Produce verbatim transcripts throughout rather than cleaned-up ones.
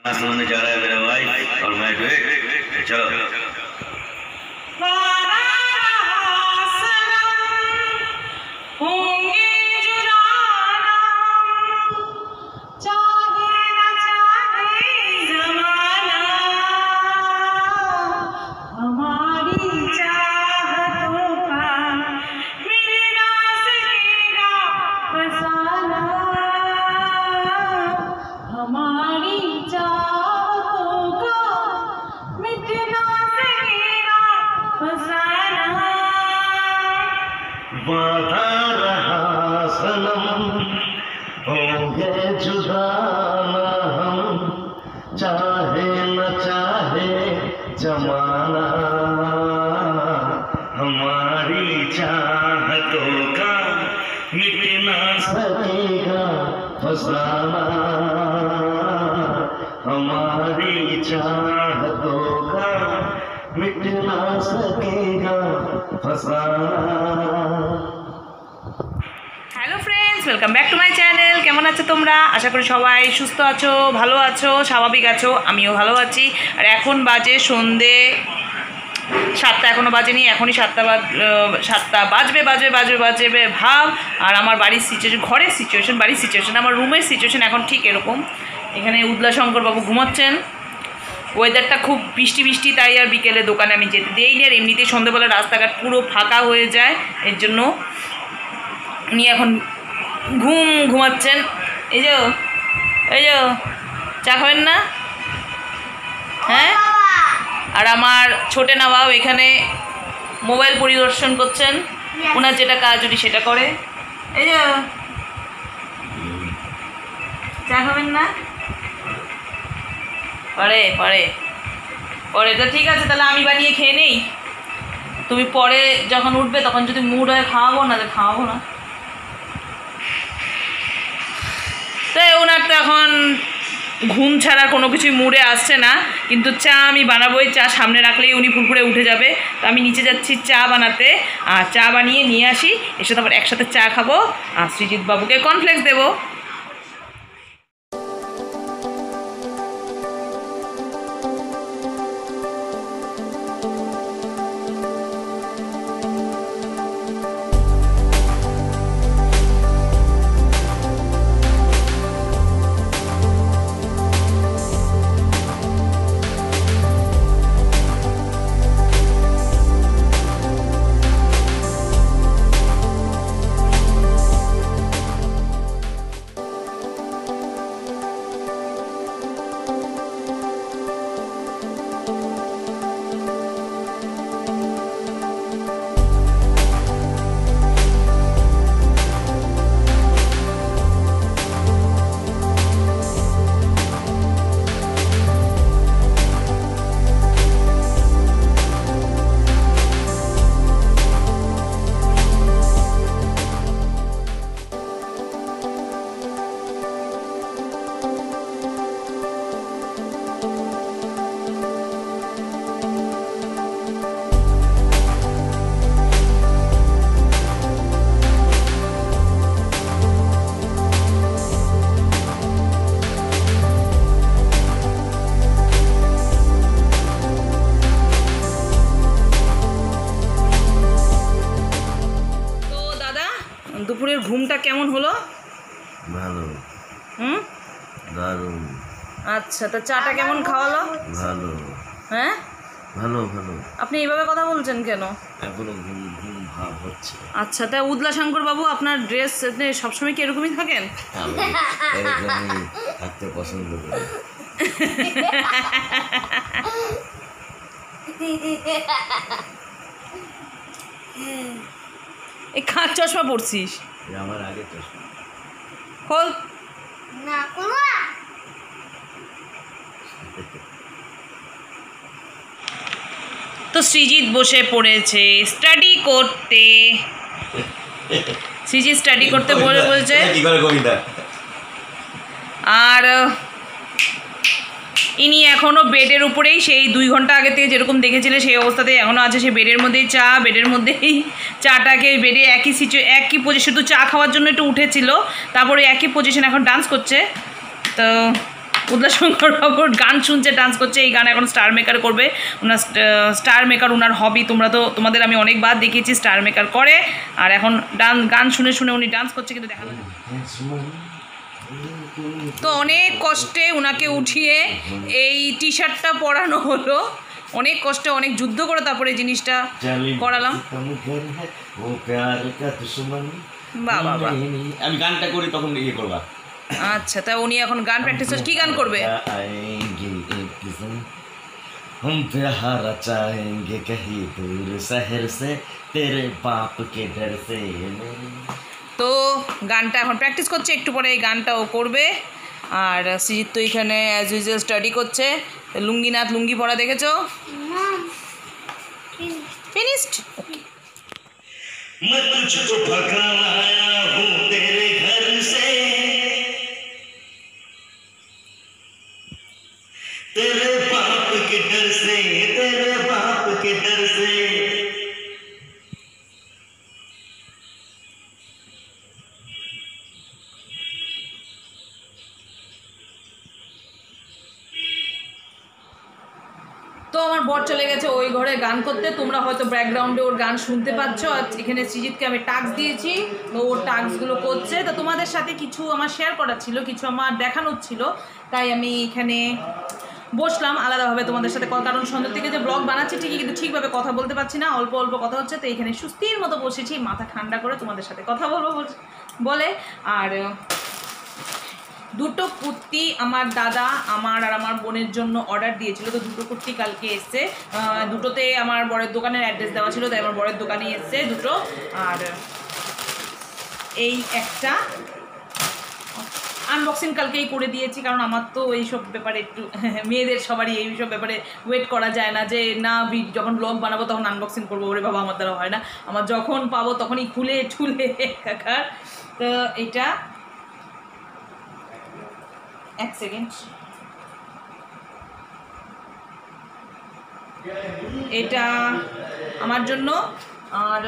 सुनने जा रहा है मेरा भाई और मैं डुएट। चलो वादा रहा सनम होंगे जुदा न हम, चाहे न चाहे जमाना, हमारी चाहतों का मिट ना सकेगा फसाना, हमारी चाहतों का मिट ना सकेगा फसाना। Hello friends, welcome back to my channel. কেমন আছো তোমরা? আশা করি সবাই সুস্থ আছো, ভালো আছো, স্বাভাবিক আছো। আমিও ভালো আছি। আর এখন বাজে সন্ধে সাতটা, এখনও বাজেনি, এখনই সাতটা বাজ সাতটা বাজবে বাজবে বাজবে বাজবে ভাব। আর আমার বাড়ির সিচুয়েশন, ঘরের সিচুয়েশন, বাড়ির সিচুয়েশন, আমার রুমের সিচুয়েশন এখন ঠিক এরকম। এখানে উদলা শঙ্করবাবু ঘুমাচ্ছেন, ওয়েদারটা খুব বৃষ্টি বৃষ্টি, তাই আর বিকেলে দোকানে আমি যেতে দিই নি। আর এমনিতেই সন্ধ্যেবেলা রাস্তাঘাট পুরো ফাঁকা হয়ে যায়, এর জন্য উনি এখন ঘুম ঘুমাচ্ছেন। এই যে এই যে চা খাবেন না? হ্যাঁ। আর আমার ছোটে নবাব এখানে মোবাইল পরিদর্শন করছেন, ওনার যেটা কাজ উনি সেটা করে। এই যে চা খাবেন না? পরে পরে পরে তো ঠিক আছে, তাহলে আমি বানিয়ে খেয়ে নেই, তুমি পরে যখন উঠবে তখন যদি মুড হয় খাওয়াবো, না তো খাওয়াবো না। তাই ওনার তো এখন ঘুম ছাড়া কোনো কিছুই মুডে আসছে না, কিন্তু চা আমি বানাবোই। চা সামনে রাখলেই উনি ফুরফুরে উঠে যাবে। তো আমি নিচে যাচ্ছি চা বানাতে, আর চা বানিয়ে নিয়ে আসি, এসে তারপর একসাথে চা খাবো আর সৃজিত বাবুকে কর্নফ্লেক্স দেবো। দুপুরের ঘুমটা কেমন হলো? ভালো। হুম, দারুণ। আচ্ছা, তো চাটা কেমন খাওয়ালো? ভালো। হ্যাঁ, ভালো ভালো। আপনি এইভাবে কথা বলছেন কেন? এখনো ঘুম ঘুম ভাব হচ্ছে। আচ্ছা, তা উদলা শঙ্কর বাবু আপনার ড্রেস সবসময় কি এরকমই থাকেন? আমি এরকমই থাকতে পছন্দ করি। এই কাঁচ চশমা পরছিস? আমার আগে চশমা খোল না করবো। তো সৃজিত বসে পড়েছে স্টাডি করতে। সৃজিত স্টাডি করতে বলে বলছে। আর ইনি এখনও বেডের উপরেই, সেই দুই ঘন্টা আগে থেকে যেরকম দেখেছিলে সেই অবস্থাতেই এখনও আছে। সে বেডের মধ্যেই চা, বেডের মধ্যেই চাটাকে বেডে একই সিচু একই পজিশন, শুধু চা খাওয়ার জন্য একটু উঠেছিল, তারপরে একই পজিশন এখন ডান্স করছে। তো উদলাশঙ্কর বাবুর গান শুনছে, ডান্স করছে। এই গান এখন স্টার মেকার করবে। ওনার স্টার মেকার ওনার হবি, তোমরা তো তোমাদের আমি অনেকবার দেখিয়েছি স্টার মেকার করে, আর এখন ডান গান শুনে শুনে উনি ডান্স করছে, কিন্তু দেখা যাবে। তো অনেক কষ্টে ওনাকে উঠিয়ে এই টি শার্টটা পরানো হলো, অনেক কষ্টে অনেক যুদ্ধ করে তারপরে এই জিনিসটা করালাম। বাহ বাহ বাহ, আমি গানটা করি তখন ইয়ে করবা। আচ্ছা, তা উনি এখন গান প্র্যাকটিস করছে। কি গান করবে? हम प्यारा चाहेंगे कहीं दूर शहर से तेरे बाप के डर से। তো গানটা এখন প্র্যাকটিস করছে, একটু পরে এই গানটা ও করবে। আর সৃজিত তো এখানে অ্যাজ ইউজুয়াল স্টাডি করছে। লুঙ্গিনাথ লুঙ্গি পরা দেখেছো? ফিনিশড। ওকে। मैं तुझको भगाना आया हूँ तेरे घर से, तेरे बाप के डर से, तेरे बाप के डर से। তো আমার বর চলে গেছে ওই ঘরে গান করতে। তোমরা হয়তো ব্যাকগ্রাউন্ডে ওর গান শুনতে পাচ্ছ। আর এখানে সৃজিতকে আমি টাস্ক দিয়েছি, তো ওর টাস্কগুলো করছে। তো তোমাদের সাথে কিছু আমার শেয়ার করার ছিল, কিছু আমার দেখানোর ছিল, তাই আমি এখানে বসলাম আলাদাভাবে তোমাদের সাথে। কারণ সন্ধ্যা থেকে যে ব্লগ বানাচ্ছি ঠিকই, কিন্তু ঠিকভাবে কথা বলতে পারছি না, অল্প অল্প কথা হচ্ছে। তো এখানে সুস্থির মতো বসেছি, মাথা ঠান্ডা করে তোমাদের সাথে কথা বলবো বলে। আর দুটো কুর্তি আমার দাদা আমার আর আমার বোনের জন্য অর্ডার দিয়েছিল, তো দুটো কুর্তি কালকে এসছে। দুটোতে আমার বরের দোকানের অ্যাড্রেস দেওয়া ছিল, তাই আমার বরের দোকানে এসছে দুটো। আর এই একটা আনবক্সিং কালকেই করে দিয়েছি, কারণ আমার তো এইসব ব্যাপারে একটু মেয়েদের সবারই এইসব ব্যাপারে ওয়েট করা যায় না, যে না যখন ব্লগ বানাবো তখন আনবক্সিং করবো। ওরে বাবা, আমার দ্বারা হয় না, আমার যখন পাবো তখনই খুলে ঠুলে একাকার। তো এটা এক সেকেন্ড, এটা আমার জন্য। আর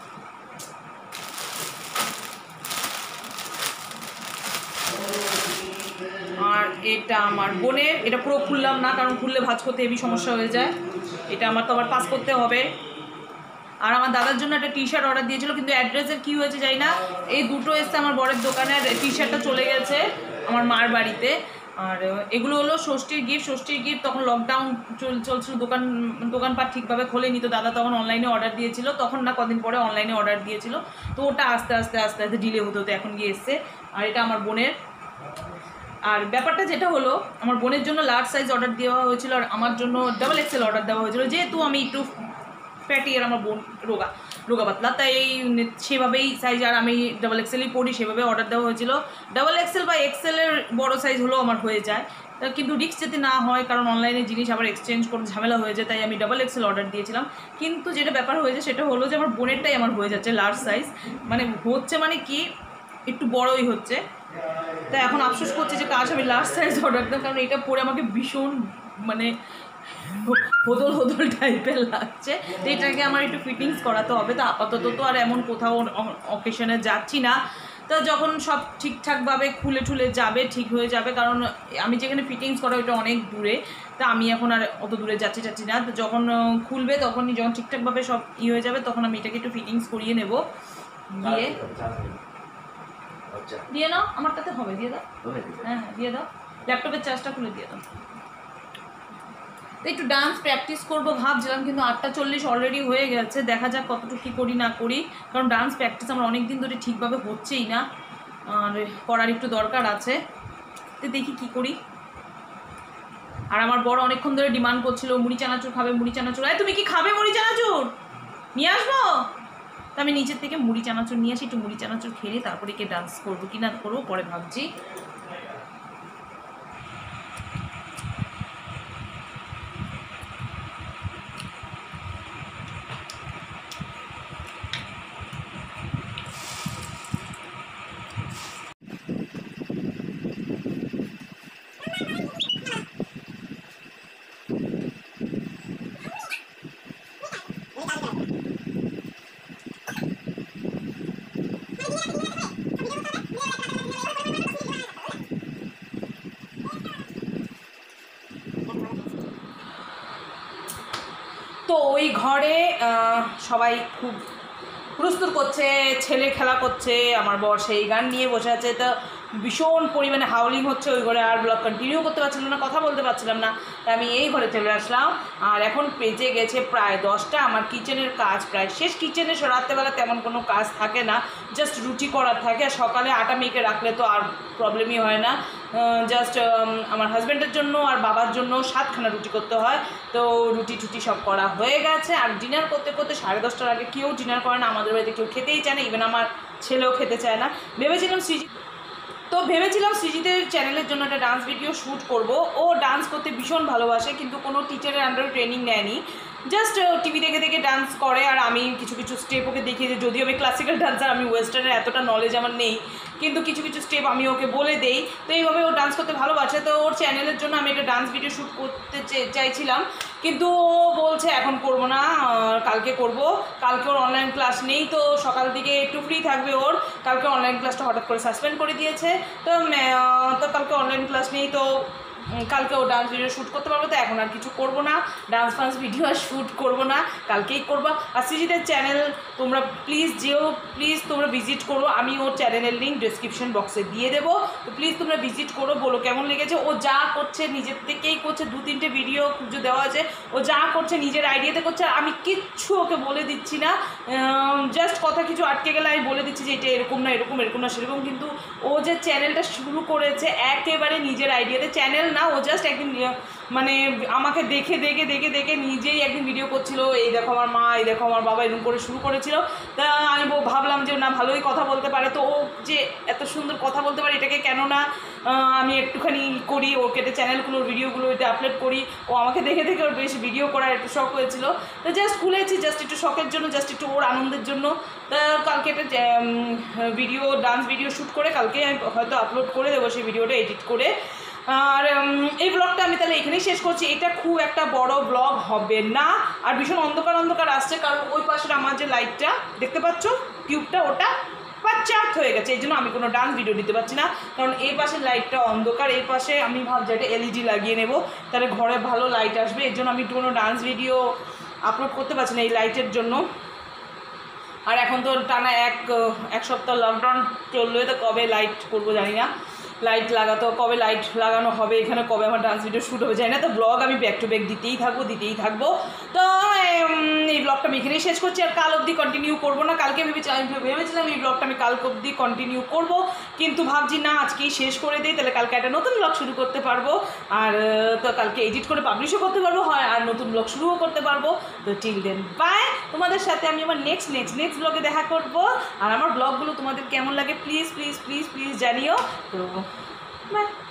আর এটা আমার বোনের। এটা পুরো খুললাম না, কারণ খুললে ভাঁজ করতে হেবি সমস্যা হয়ে যায়। এটা আমার তো আবার পাস করতে হবে। আর আমার দাদার জন্য একটা টি শার্ট অর্ডার দিয়েছিল, কিন্তু অ্যাড্রেসের কী হয়েছে জানি না। এই দুটো এসছে আমার বরের দোকানে, আর টি শার্টটা চলে গেছে আমার মার বাড়িতে। আর এগুলো হলো ষষ্ঠীর গিফট। ষষ্ঠীর গিফট তখন লকডাউন চল চলছিল, দোকান দোকানপাট ঠিকভাবে খোলেনি, তো দাদা তখন অনলাইনে অর্ডার দিয়েছিল। তখন না কদিন পরে অনলাইনে অর্ডার দিয়েছিল, তো ওটা আস্তে আস্তে আস্তে আস্তে ডিলে হতে হতে এখন গিয়ে এসছে। আর এটা আমার বোনের। আর ব্যাপারটা যেটা হলো, আমার বোনের জন্য লার্জ সাইজ অর্ডার দেওয়া হয়েছিল, আর আমার জন্য ডাবল এক্সেল অর্ডার দেওয়া হয়েছিল। যেহেতু আমি একটু ফ্যাটি আর আমার বোন রোগা রোগা পাতলা, তাই সেভাবেই সাইজ, আর আমি ডাবল এক্সেলই পড়ি, সেভাবে অর্ডার দেওয়া হয়েছিল। ডাবল এক্সেল বা এক্সেলের বড় সাইজ হলেও আমার হয়ে যায়, কিন্তু রিস্ক যাতে না হয়, কারণ অনলাইনে জিনিস আবার এক্সচেঞ্জ করতে ঝামেলা হয়ে যায়, তাই আমি ডাবল এক্সেল অর্ডার দিয়েছিলাম। কিন্তু যেটা ব্যাপার হয়েছে সেটা হলো যে আমার বোনেরটাই আমার হয়ে যাচ্ছে লার্জ সাইজ, মানে হচ্ছে মানে কি একটু বড়ই হচ্ছে। তাই এখন আফসোস করছে যে কাজ আমি লার্জ সাইজ অর্ডার দিতাম, কারণ এটা পরে আমাকে ভীষণ মানে হোদল হোদল টাইপের লাগছে। তো এটাকে আমার একটু ফিটিংস করাতে হবে। তো আপাতত তো আর এমন কোথাও অকেশনে যাচ্ছি না, তো যখন সব ঠিকঠাকভাবে খুলে ঠুলে যাবে ঠিক হয়ে যাবে, কারণ আমি যেখানে ফিটিংস করা ওইটা অনেক দূরে, তা আমি এখন আর অত দূরে যাচ্ছি যাচ্ছি না। তো যখন খুলবে তখনই, যখন ঠিকঠাকভাবে সব ই হয়ে যাবে, তখন আমি এটাকে একটু ফিটিংস করিয়ে নেব। দিয়ে দিয়ে নাও, আমার তাতে হবে, দিয়ে দাও। হ্যাঁ হ্যাঁ দিয়ে দাও, ল্যাপটপের চার্জটা খুলে দিয়ে দাও। তো একটু ডান্স প্র্যাকটিস করবো ভাবছিলাম, কিন্তু আটটা চল্লিশ অলরেডি হয়ে গেছে। দেখা যাক কতটুকু কী করি না করি, কারণ ডান্স প্র্যাকটিস আমার অনেক দিন ধরে ঠিকভাবে হচ্ছেই না, আর করার একটু দরকার আছে। তো দেখি কি করি। আর আমার বড় অনেকক্ষণ ধরে ডিমান্ড করছিল মুড়ি চানাচুর খাবে, মুড়ি চানাচুর। এই তুমি কি খাবে মুড়ি চানাচুর? নিয়ে আসবো? তো আমি নিচের থেকে মুড়ি চানাচুর নিয়ে আসি, একটু মুড়ি চানাচুর খেয়ে তারপরে কে ডান্স করবো কি না করবো পরে ভাবছি। তো ওই ঘরে আহ, সবাই খুব হুলস্থুল করছে, ছেলে খেলা করছে, আমার বর সেই গান নিয়ে বসে আছে। তো ভীষণ পরিমাণে হাউলিং হচ্ছে ওই ঘরে, আর ব্লগ কন্টিনিউ করতে পারছিলাম না, কথা বলতে পারছিলাম না। তাই আমি এই ঘরে চলে আসলাম। আর এখন বেজে গেছে প্রায় দশটা, আমার কিচেনের কাজ প্রায় শেষ। কিচেনে রাত্রেবেলা তেমন কোনো কাজ থাকে না, জাস্ট রুটি করার থাকে। আর সকালে আটা মেখে রাখলে তো আর প্রবলেমই হয় না। জাস্ট আমার হাজব্যান্ডের জন্য আর বাবার জন্য সাতখানা রুটি করতে হয়। তো রুটি টুটি সব করা হয়ে গেছে। আর ডিনার করতে করতে সাড়ে দশটার আগে কেউ ডিনার করে না, আমাদের বাড়িতে কেউ খেতেই চায় না, ইভেন আমার ছেলেও খেতে চায় না। ভেবেছিলাম সৃজি তো ভেবেছিলাম সৃজিতের চ্যানেলের জন্য একটা ডান্স ভিডিও শ্যুট করব। ও ডান্স করতে ভীষণ ভালোবাসে, কিন্তু কোনো টিচারের আন্ডারে ট্রেনিং নেয়নি, জাস্ট টিভি দেখে দেখে ডান্স করে। আর আমি কিছু কিছু স্টেপ ওকে দেখিয়ে দিই, যদিও আমি ক্লাসিক্যাল ডান্সার, আমি ওয়েস্টার্নের এতটা নলেজ আমার নেই, কিন্তু কিছু কিছু স্টেপ আমি ওকে বলে দেই। তো এইভাবে ও ডান্স করতে ভালোবাসে। তো ওর চ্যানেলের জন্য আমি একটা ডান্স ভিডিও শ্যুট করতে চাইছিলাম, কিন্তু ও বলছে এখন করব না, কালকে করব। কালকে ওর অনলাইন ক্লাস নেই, তো সকাল দিকে একটু ফ্রি থাকবে ওর। কালকে অনলাইন ক্লাসটা হঠাৎ করে সাসপেন্ড করে দিয়েছে, তো তো কালকে অনলাইন ক্লাস নেই, তো কালকে ও ডান্স ভিডিও শ্যুট করতে পারবো। তো এখন আর কিছু করবো না, ডান্স ফান্স ভিডিও আর শ্যুট করবো না, কালকেই করবো। আর সৃজিতের চ্যানেল তোমরা প্লিজ যেও, প্লিজ তোমরা ভিজিট করো। আমি ওর চ্যানেলের লিঙ্ক ডিসক্রিপশন বক্সে দিয়ে দেবো, তো প্লিজ তোমরা ভিজিট করো, বলো কেমন লেগেছে। ও যা করছে নিজের থেকেই করছে, দু তিনটে ভিডিও খুঁজে দেওয়া আছে, ও যা করছে নিজের আইডিয়াতে করছে। আর আমি কিচ্ছু ওকে বলে দিচ্ছি না, জাস্ট কথা কিছু আটকে গেলে আমি বলে দিচ্ছি যে এটা এরকম না, এরকম এরকম না সেরকম। কিন্তু ও যে চ্যানেলটা শুরু করেছে একেবারে নিজের আইডিয়াতে, চ্যানেল না, ও জাস্ট একদিন মানে আমাকে দেখে দেখে দেখে দেখে নিজেই একদিন ভিডিও করছিল, এই দেখো আমার মা, এই দেখো আমার বাবা, এরকম করে শুরু করেছিল। তা আমি ভাবলাম যে না, ভালোই কথা বলতে পারে, তো ও যে এত সুন্দর কথা বলতে পারে, এটাকে কেন না আমি একটুখানি করি, ওর কেটে চ্যানেলগুলোর ভিডিওগুলো এটা আপলোড করি। ও আমাকে দেখে দেখে ওর বেশ ভিডিও করার একটু শখ হয়েছিল, তো জাস্ট খুলেছি জাস্ট একটু শখের জন্য, জাস্ট একটু ওর আনন্দের জন্য। তা কালকে একটা ভিডিও ডান্স ভিডিও শ্যুট করে কালকে আমি হয়তো আপলোড করে দেবো সেই ভিডিওটা এডিট করে। আর এই ব্লগটা আমি তাহলে এখানেই শেষ করছি। এটা খুব একটা বড় ব্লগ হবে না, আর ভীষণ অন্ধকার অন্ধকার আসছে, কারণ ওই পাশের আমার যে লাইটটা দেখতে পাচ্ছ টিউবটা, ওটা পাঁচাত হয়ে গেছে, এই জন্য আমি কোনো ডান্স ভিডিও দিতে পারছি না, কারণ এই পাশের লাইটটা অন্ধকার। এই পাশে আমি ভাবছি একটা এলইডি লাগিয়ে নেব, তাহলে ঘরে ভালো লাইট আসবে, এর জন্য আমি কোনো ডান্স ভিডিও আপলোড করতে পারছি না এই লাইটের জন্য। আর এখন তো টানা এক এক সপ্তাহ লকডাউন চললো, তো কবে লাইট করবো জানি না, লাইট লাগাতো কবে লাইট লাগানো হবে এখানে, কবে আমার ডান্স ভিডিও শ্যুট হবে জানি না। তো ব্লগ আমি ব্যাক টু ব্যাক দিতেই থাকবো দিতেই থাকবো। তো এই ব্লগটা আমি এখানেই শেষ করছি, আর কাল অবধি কন্টিনিউ করবো না। কালকে ভেবেছিলাম ভেবেছিলাম এই ব্লগটা আমি কালকে অবধি কন্টিনিউ করবো, কিন্তু ভাবছি না আজকেই শেষ করে দিই, তাহলে কালকে একটা নতুন ব্লগ শুরু করতে পারবো। আর তো কালকে এডিট করে পাবলিশও করতে পারবো, হয় আর নতুন ব্লগ শুরুও করতে পারবো। তো টিল দেন বাই, তোমাদের সাথে আমি আমার নেক্সট নেক্সট নেক্সট ব্লগে দেখা করবো। আর আমার ব্লগগুলো তোমাদের কেমন লাগে প্লিজ প্লিজ প্লিজ প্লিজ জানিও। তো বাই।